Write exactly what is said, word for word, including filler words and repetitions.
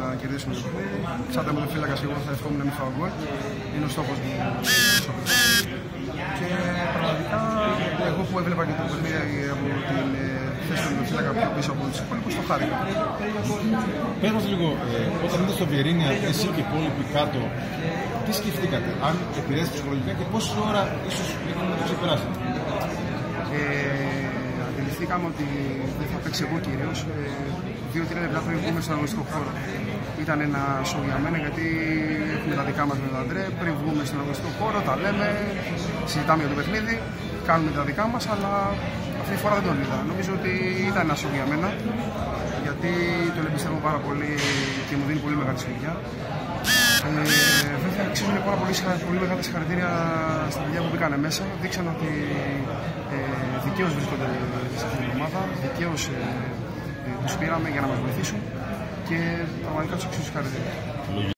κερδίσουμε το παιχνίδι. Σαν τερματοφύλακας, εγώ θα ευχόμουν να μην φάω γκολ. Είναι ο στόχος μου. Και πραγματικά, εγώ που έβλεπα και το παιχνίδι από την θέση του τερματοφύλακα πιο πίσω από τους υπόλοιπους, το χάρηκα. Πες μας λίγο, ε, όταν ήρθατε στο Βιερίνια, εσύ και οι υπόλοιποι κάτω, τι σκεφτήκατε, αν επηρέασε ψυχολογικά και πόση ώρα ίσως είχαμε να το ξεπεράσετε? Ε, αντιληφθήκαμε ότι δεν θα παίξει εγώ κυρίως. Δύο τρία λεπτά πριν βγούμε στον αγωνιστικό χώρο. Ήταν ένα σοου για μένα, γιατί έχουμε τα δικά μας με τον Αντρέ. Πριν βγούμε στον αγωνιστικό χώρο, τα λέμε, συζητάμε για το παιχνίδι, κάνουμε τα δικά μας, αλλά αυτή τη φορά δεν τον είδα. Νομίζω ότι ήταν ένα σοου για μένα, γιατί τον εμπιστεύω πάρα πολύ και μου δίνει πολύ μεγάλη σιγουριά. Ε, βέβαια, αξίζουν πάρα πολύ, πολύ μεγάλα συγχαρητήρια στα παιδιά που μπήκανε μέσα. Δείξαν ότι ε, δικαίως βρίσκονται σε αυτή την ομάδα, δικαίως ε, ε, τους πήραμε για να μας βοηθήσουν και πραγματικά τους αξίζουν συγχαρητήρια.